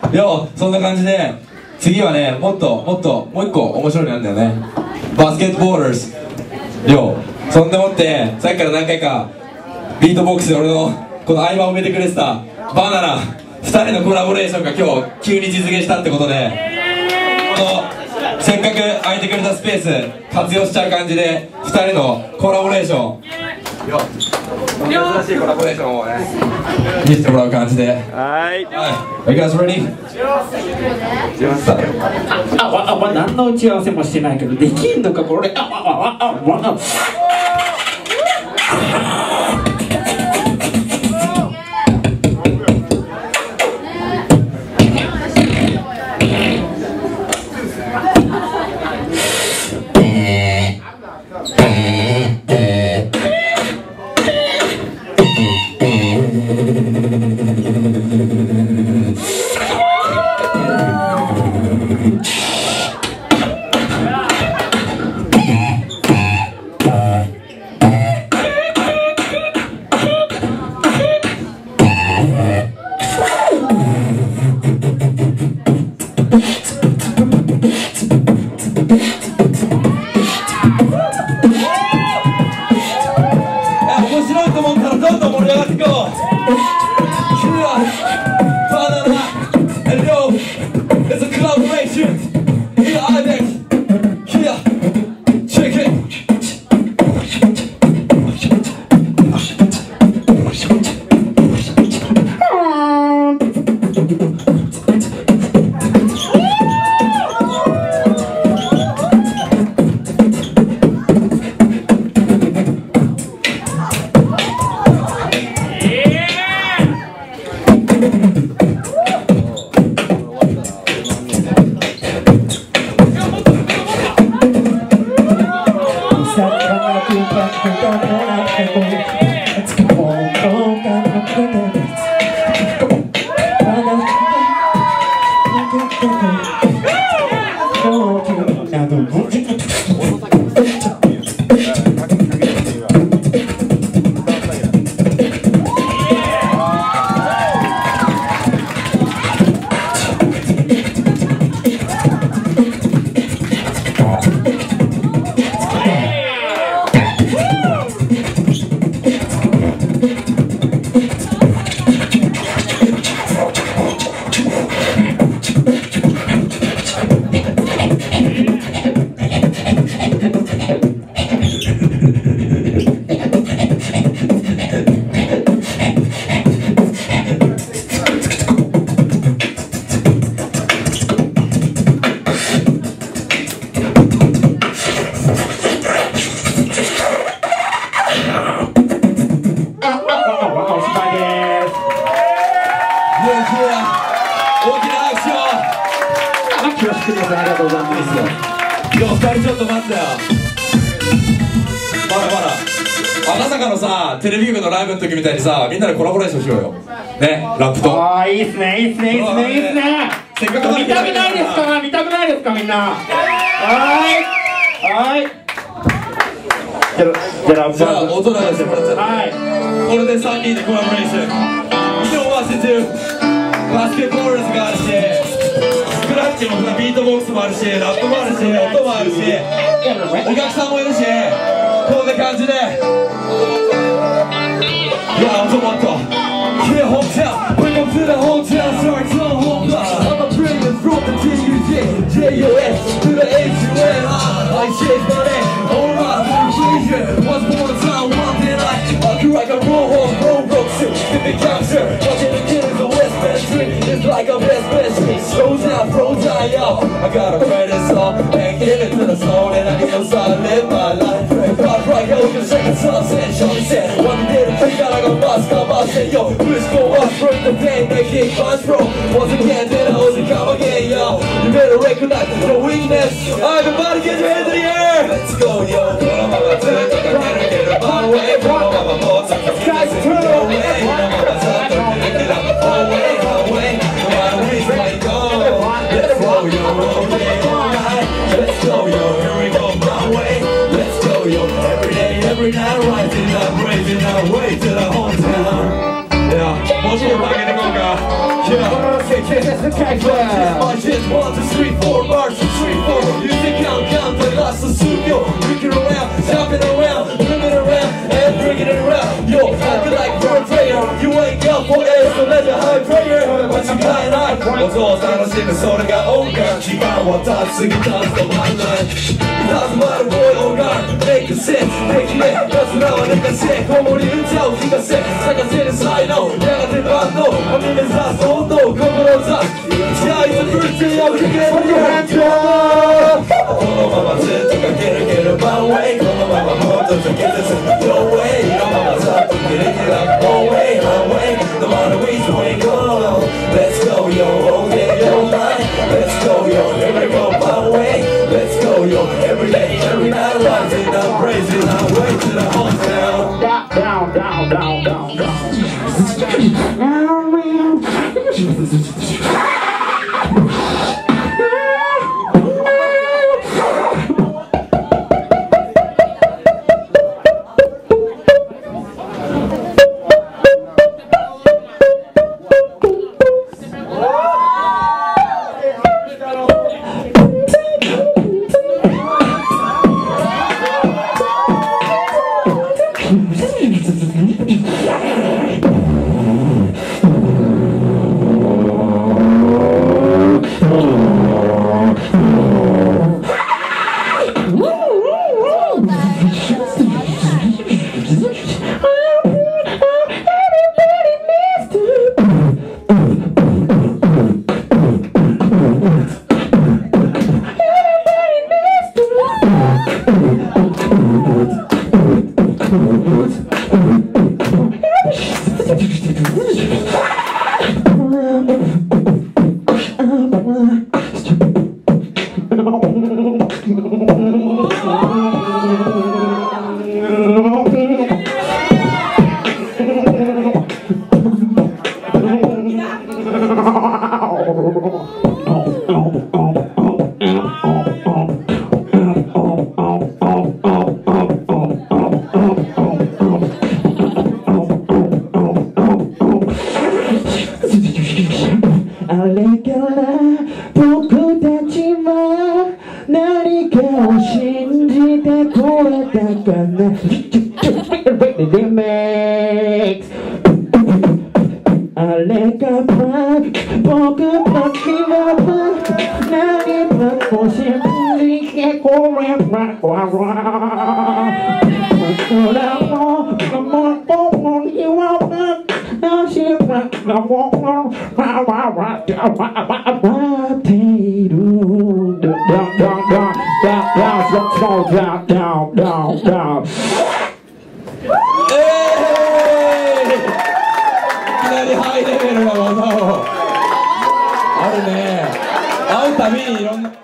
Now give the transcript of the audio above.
よ、そんな感じで次はね、もう一個面白いのあるんだよね。バスケットボールズ。よ、そんでもってさっきから何回かビートボックスで俺のこの合間を埋めてくれてたバナナ2人のコラボレーションが今日急に実現したってことで、このせっかく空いてくれたスペース活用しちゃう感じで2人のコラボレーション、よ、珍しいコラボレーションをね見せてもらう感じで。はい、Are you guys ready? 何の打ち合わせもしてないけどできんのかこれ。 テレビ局のライブの時みたいにさ、みんなでコラボレーションしようよね、ラップと。 ああ、いいっすね、いいっすね、いいっすね、いいっすね。 せっかく見たくないですか、見たくないですかみんな。はい。じゃあ音流してもらっちゃって、 はい、 これで3人でコラボレーション。今日はバスケットボールズがあるし、スクラッチもビートボックスもあるし、ラップもあるし、音もあるし、お客さんもいるし、こんな感じで。Yeah, I'm Tomato. Yeah, hometown. Bring them to the hometown. Sorry, to the hometown. I'm a brilliant from the T-U-J, J-O-S to the H-U-N. I chase my name. Alright, I'm once upon a time, one day I grew like a roll suit. To be captured. Watching the killers of West Bend Street. It's like a best street. Slow down, yo. I gotta pray this song and give it to the soul. And I need to live my life. Right, yo, just take a sunset. Shorty said, one day the trick out like a bus. Come on, say, yo, let's go up, break the pain, make it buzz, bro. Once again, then I was a come again, yo. You better recognize your weakness. Everybody get your hands in the air. Let's go, yo. Get up my way, guys, turn away. Get up my way, no matter which way you go. Let's go, yo. Let's go, yo. Here we go, my way. Let's go, yo. Every night, rising up, raising our way to the hometown. Yeah, もうちょっと上げていこうか。Yeah. This is the case. My shit, 1, 2, 3, 4 bars, 2, 3, 4. You think count the last of studio. Looking around, chopping around, moving around, and bringing it around. Yo, I feel like for a prayer. You wake up for air, so let your high prayer. But you can't hide. 我做楽しむそれが音楽。時間は経つぎたすとまんない。Doesn't matter boy or girl, make a sense. できねえ、奴らは寝かせ。子守歌を聞かせ。探せる才能、やがて万能。網目指す本能、志す。じゃあいつフルティーをかけるよ。このままずっと駆け抜けるマンウェイ。このままもっと続けて進む No way。このままざっと切れてなく No way, no way. No matter which way go. Let's go yo, oh yeah, yo mind. Let's go yo, every go my way. Let's go yo, every day, every night. Rising up, raising our way to the hometown. Down, down, down, down, down. Happy いろんな